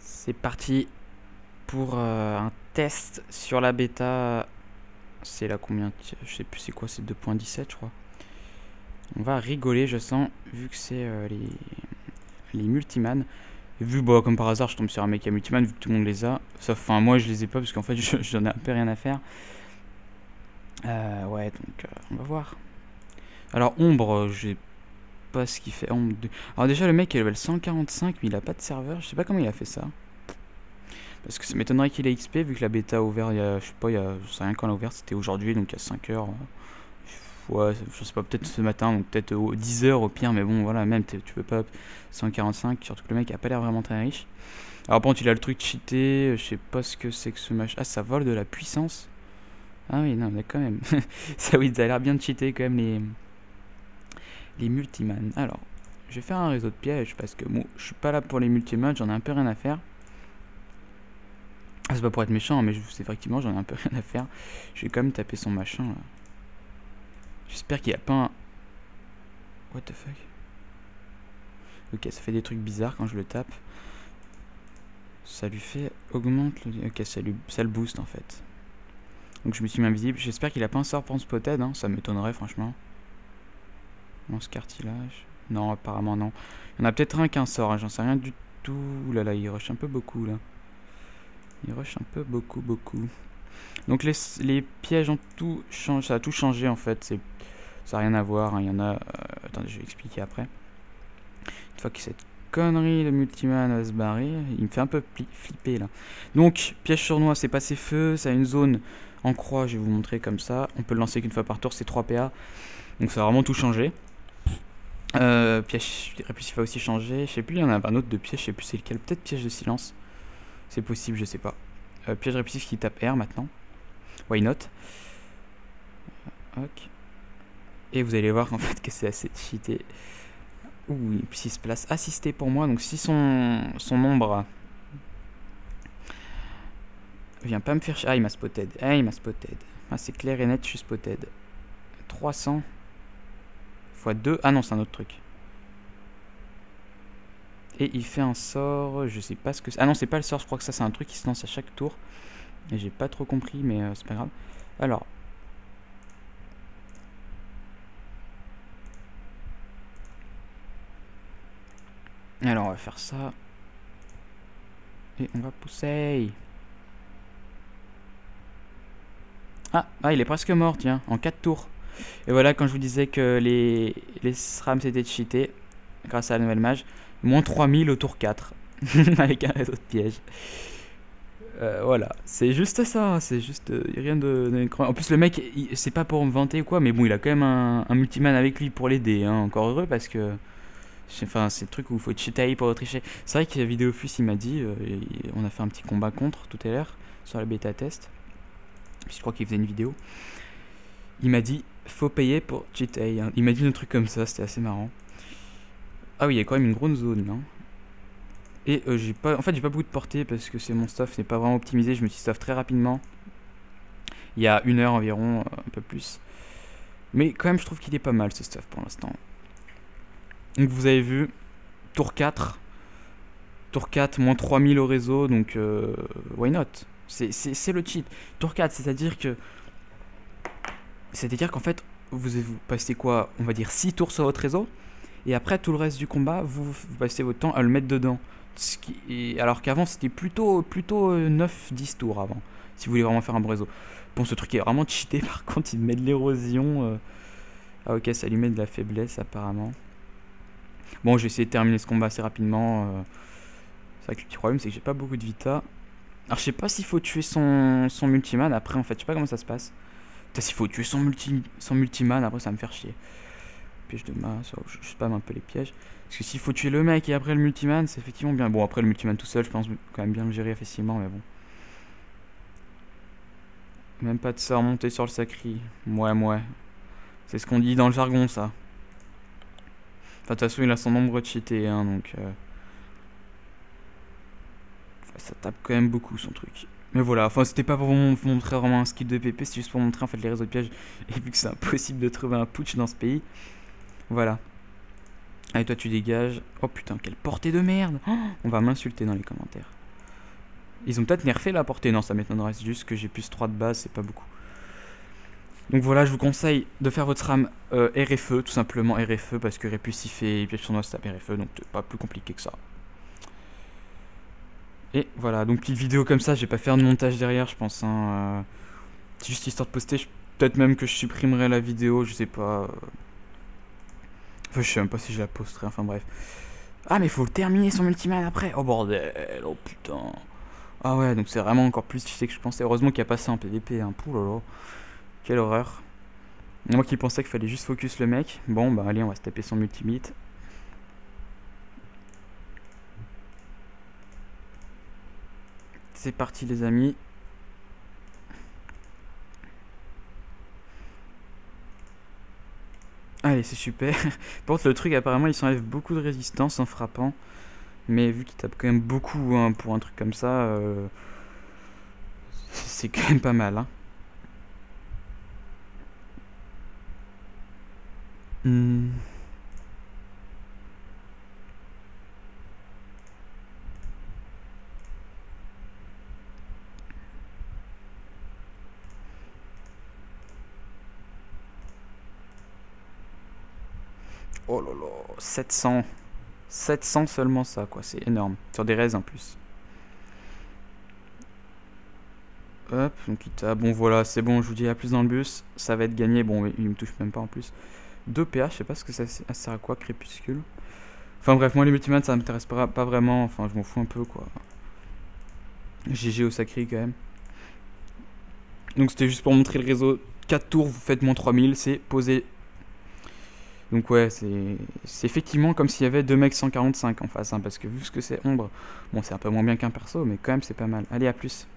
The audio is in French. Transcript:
C'est parti pour un test sur la bêta. C'est là combien? Je sais plus c'est quoi, c'est 2.17 je crois. On va rigoler je sens, vu que c'est les multiman. Et vu comme par hasard je tombe sur un mec à multiman, vu que tout le monde les a. Sauf enfin moi je les ai pas parce qu'en fait j'en ai un peu rien à faire. Ouais donc on va voir. Alors ombre, j'ai pas ce qu'il fait. Ombre 2. Alors déjà le mec est level 145 mais il a pas de serveur, je sais pas comment il a fait ça. Parce que ça m'étonnerait qu'il ait XP vu que la bêta a ouvert il y a, je sais pas, je sais rien quand elle a ouvert, c'était aujourd'hui donc il y a 5 heures. Ouais, je sais pas, peut-être ce matin, donc peut-être 10 heures au pire, mais bon voilà, même tu peux pas 145, surtout que le mec a pas l'air vraiment très riche. Alors par contre il a le truc cheaté, je sais pas ce que c'est que ce machin. Ah, ça vole de la puissance. Ah oui, non mais quand même. Ça oui, ça a l'air bien de cheater quand même les multiman. Alors, je vais faire un réseau de pièges parce que bon, je suis pas là pour les multiman, j'en ai un peu rien à faire. Ah, c'est pas pour être méchant, mais effectivement j'en ai un peu rien à faire. Je vais quand même taper son machin là. J'espère qu'il y a pas un... What the fuck? Ok, ça fait des trucs bizarres quand je le tape. Ça lui fait... Augmente le... Ok, ça le booste en fait. Donc je me suis mis invisible. J'espère qu'il a pas un sort pour spotted, hein. Ça m'étonnerait franchement. Lance cartilage. Non, apparemment non. Il y en a peut-être un qui a un sort, hein. J'en sais rien du tout. Ouh là là, il rush un peu beaucoup là. Il rush un peu beaucoup. Donc les pièges ont tout changé, ça a tout changé en fait. Ça n'a rien à voir, hein. Il y en a... attendez, je vais expliquer après. Une fois que cette connerie de multiman va se barrer, il me fait un peu flipper là. Donc, piège sournois, c'est passé feu, ça a une zone en croix, je vais vous montrer comme ça. On peut le lancer qu'une fois par tour, c'est 3 PA. Donc ça a vraiment tout changé. Piège répulsif a aussi changé. Je sais plus, il y en a un autre de piège, je sais plus c'est lequel. Peut-être piège de silence. C'est possible, je sais pas. Piège répulsif qui tape R maintenant. Why not? Ok. Et vous allez voir en fait que c'est assez cheaté. Ouh, et puis 6 places assisté pour moi. Donc si son ombre vient pas me faire... Ah, il m'a spotted. Ah, c'est clair et net, je suis spotted. 300 x 2. Ah non, c'est un autre truc. Et il fait un sort... Je sais pas ce que c'est. Ah non, c'est pas le sort. Je crois que ça, c'est un truc qui se lance à chaque tour. Et j'ai pas trop compris, mais c'est pas grave. Alors... on va faire ça. Et on va pousser. Ah, il est presque mort, tiens, en 4 tours. Et voilà, quand je vous disais que les SRAM s'étaient cheatés, grâce à la nouvelle mage, moins 3000 au tour 4, avec un réseau de pièges. Voilà, c'est juste ça, c'est juste rien de... En plus, le mec, c'est pas pour me vanter ou quoi, mais bon, il a quand même un multiman avec lui pour l'aider, hein, encore heureux, parce que... Enfin, c'est le truc où il faut cheater pour tricher. C'est vrai que Vidéofus, il m'a dit, on a fait un petit combat contre tout à l'heure, sur la bêta test. Je crois qu'il faisait une vidéo. Il m'a dit, faut payer pour cheater. Hein. Il m'a dit un truc comme ça, c'était assez marrant. Ah oui, il y a quand même une grosse zone là. Et j'ai pas, en fait, j'ai pas beaucoup de portée parce que c'est mon stuff n'est pas vraiment optimisé. Je me suis stuff très rapidement. Il y a 1 heure environ, un peu plus. Mais quand même, je trouve qu'il est pas mal ce stuff pour l'instant. Donc vous avez vu, tour 4. Tour 4, moins 3000 au réseau, donc why not? C'est le cheat. Tour 4, c'est-à-dire qu'en fait, vous passez quoi? On va dire 6 tours sur votre réseau. Et après, tout le reste du combat, vous passez votre temps à le mettre dedans. Alors qu'avant, c'était plutôt 9-10 tours avant. Si vous voulez vraiment faire un bon réseau. Bon, ce truc est vraiment cheaté. Par contre, il met de l'érosion. Ah ok, ça lui met de la faiblesse apparemment. Bon, je vais essayer de terminer ce combat assez rapidement. C'est vrai que le petit problème, c'est que j'ai pas beaucoup de vita. Alors, je sais pas s'il faut tuer son multiman après, en fait. Je sais pas comment ça se passe. Peut-être s'il faut tuer son multiman, après, ça va me faire chier. Piège de masse, je spam un peu les pièges. Parce que s'il faut tuer le mec et après le multiman, c'est effectivement bien. Bon, après le multiman tout seul, je pense quand même bien le gérer facilement, mais bon. Même pas de sort monter sur le sacri. Ouais. C'est ce qu'on dit dans le jargon, ça. Enfin, de toute façon, il a son nombre cheaté, hein, donc... ça tape quand même beaucoup, son truc. Mais voilà, enfin, c'était pas pour vous montrer vraiment un skill de PP, c'est juste pour montrer en fait les réseaux de pièges. Et vu que c'est impossible de trouver un putsch dans ce pays, voilà. Allez, toi, tu dégages. Oh putain, quelle portée de merde! Oh, on va m'insulter dans les commentaires. Ils ont peut-être nerfé la portée, non ça m'étonnerait, c'est juste que j'ai plus 3 de base, c'est pas beaucoup. Donc voilà, je vous conseille de faire votre SRAM RFE, tout simplement RFE, parce que répulsif et piège tournoi ça tape RFE, donc c'est pas plus compliqué que ça. Et voilà, donc petite vidéo comme ça, je vais pas faire de montage derrière, je pense. Hein, c'est juste histoire de poster, peut-être même que je supprimerai la vidéo, je sais pas. Enfin, je sais même pas si je la posterai, enfin bref. Ah, mais faut terminer son multiman après. Oh bordel, oh putain. Ah ouais, donc c'est vraiment encore plus cheaté que je pensais. Heureusement qu'il y a pas ça en PVP, hein. Pouh, quelle horreur. Moi qui pensais qu'il fallait juste focus le mec. Bon, bah allez, on va se taper son multimite. C'est parti les amis. Allez, c'est super. Par contre, le truc, apparemment, il s'enlève beaucoup de résistance en frappant. Mais vu qu'il tape quand même beaucoup hein, pour un truc comme ça, c'est quand même pas mal. Hein. Hmm. Oh là là, 700. 700 seulement ça, quoi. C'est énorme. Sur des raises en plus. Hop, donc il tape. Bon, voilà, c'est bon. Je vous dis à plus dans le bus. Ça va être gagné. Bon, il me touche même pas en plus. 2 PH, je sais pas ce que ça sert à quoi, crépuscule. Enfin bref, moi les multimans ça m'intéresse pas vraiment. Enfin, je m'en fous un peu, quoi. GG au sacré quand même. Donc c'était juste pour montrer le réseau. 4 tours, vous faites moins 3000, c'est posé. Donc ouais, c'est effectivement comme s'il y avait deux mecs 145 en face, hein, parce que vu ce que c'est ombre, bon c'est un peu moins bien qu'un perso, mais quand même c'est pas mal. Allez, à plus.